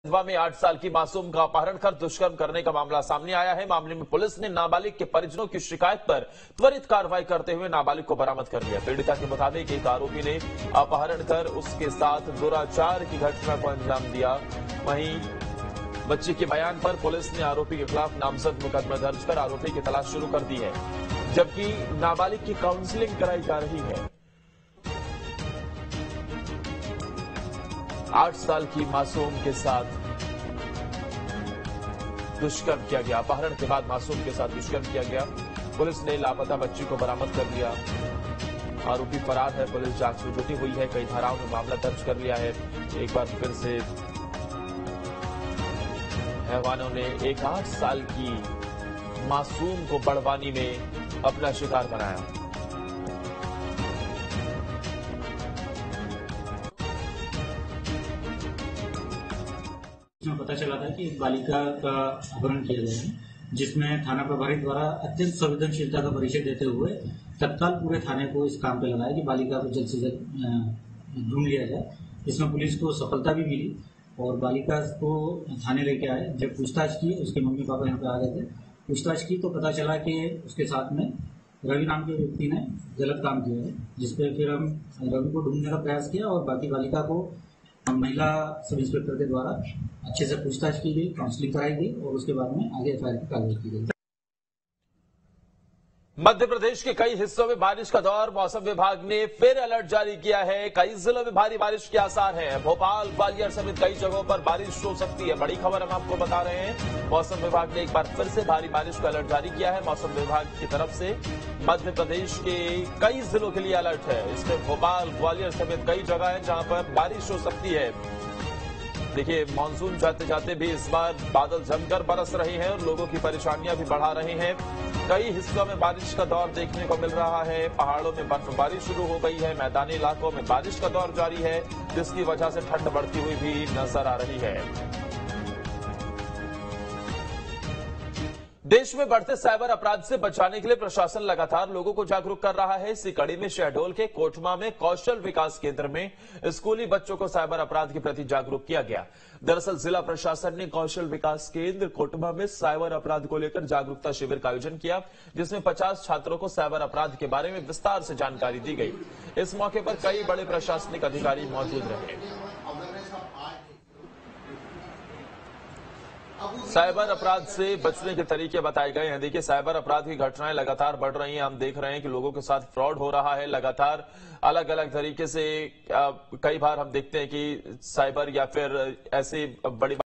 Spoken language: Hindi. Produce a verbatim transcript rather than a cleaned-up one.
में आठ साल की मासूम का अपहरण कर दुष्कर्म करने का मामला सामने आया है। मामले में पुलिस ने नाबालिग के परिजनों की शिकायत पर त्वरित कार्रवाई करते हुए नाबालिग को बरामद कर लिया। पीड़िता के मुताबिक एक आरोपी ने अपहरण कर उसके साथ दुराचार की घटना को अंजाम दिया। वहीं बच्ची के बयान पर पुलिस ने आरोपी के खिलाफ नामजद मुकदमा दर्ज कर आरोपी की तलाश शुरू कर दी है, जबकि नाबालिग की काउंसलिंग कराई जा रही है। आठ साल की मासूम के साथ दुष्कर्म किया गया। अपहरण के बाद मासूम के साथ दुष्कर्म किया गया। पुलिस ने लापता बच्ची को बरामद कर लिया। आरोपी फरार है। पुलिस जांच में जुटी हुई है। कई धाराओं में मामला दर्ज कर लिया है। एक बार फिर से हैवानों ने एक आठ साल की मासूम को बड़वानी में अपना शिकार बनाया। इसमें पता चला था कि एक बालिका का अपहरण किया गया है, जिसमें थाना प्रभारी द्वारा अत्यंत संवेदनशीलता का परिचय देते हुए तत्काल पूरे थाने को इस काम पे लगाया कि बालिका को जल्द से जल्द ढूंढ लिया जाए। इसमें पुलिस को सफलता भी मिली और बालिका को थाने लेके आए। जब पूछताछ की, उसके मम्मी पापा यहाँ पे आ गए थे, पूछताछ की तो पता चला कि उसके साथ में रवि नाम के व्यक्ति ने गलत काम किया है, जिसपे फिर हम रवि को ढूंढने का प्रयास किया और बाकी बालिका को महिला सब इंस्पेक्टर के द्वारा अच्छे से पूछताछ की गई, काउंसलिंग कराई गई और उसके बाद में आगे एफ आई आर की कार्रवाई की गई। मध्य प्रदेश के कई हिस्सों में बारिश का दौर। मौसम विभाग ने फिर अलर्ट जारी किया है। कई जिलों में भारी बारिश के आसार हैं। भोपाल, ग्वालियर समेत कई जगहों पर बारिश हो सकती है। बड़ी खबर हम आपको बता रहे हैं। मौसम विभाग ने एक बार फिर से भारी बारिश का अलर्ट जारी किया है। मौसम विभाग की तरफ से मध्य प्रदेश के कई जिलों के लिए अलर्ट है। इसमें भोपाल, ग्वालियर समेत कई जगह है जहां पर बारिश हो सकती है। देखिए, मानसून जाते जाते भी इस बार बादल जमकर बरस रहे हैं और लोगों की परेशानियां भी बढ़ा रहे हैं। कई हिस्सों में बारिश का दौर देखने को मिल रहा है। पहाड़ों में बर्फबारी शुरू हो गई है। मैदानी इलाकों में बारिश का दौर जारी है, जिसकी वजह से ठंड बढ़ती हुई भी नजर आ रही है। देश में बढ़ते साइबर अपराध से बचाने के लिए प्रशासन लगातार लोगों को जागरूक कर रहा है। इसी कड़ी में शहडोल के कोटमा में कौशल विकास केंद्र में स्कूली बच्चों को साइबर अपराध के प्रति जागरूक किया गया। दरअसल जिला प्रशासन ने कौशल विकास केंद्र कोटमा में साइबर अपराध को लेकर जागरूकता शिविर का आयोजन किया, जिसमें पचास छात्रों को साइबर अपराध के बारे में विस्तार से जानकारी दी गई। इस मौके पर कई बड़े प्रशासनिक अधिकारी मौजूद रहे। साइबर अपराध से बचने के तरीके बताए गए हैं। देखिए, साइबर अपराध की घटनाएं लगातार बढ़ रही हैं। हम देख रहे हैं कि लोगों के साथ फ्रॉड हो रहा है लगातार अलग अलग तरीके से। कई बार हम देखते हैं कि साइबर या फिर ऐसी बड़ी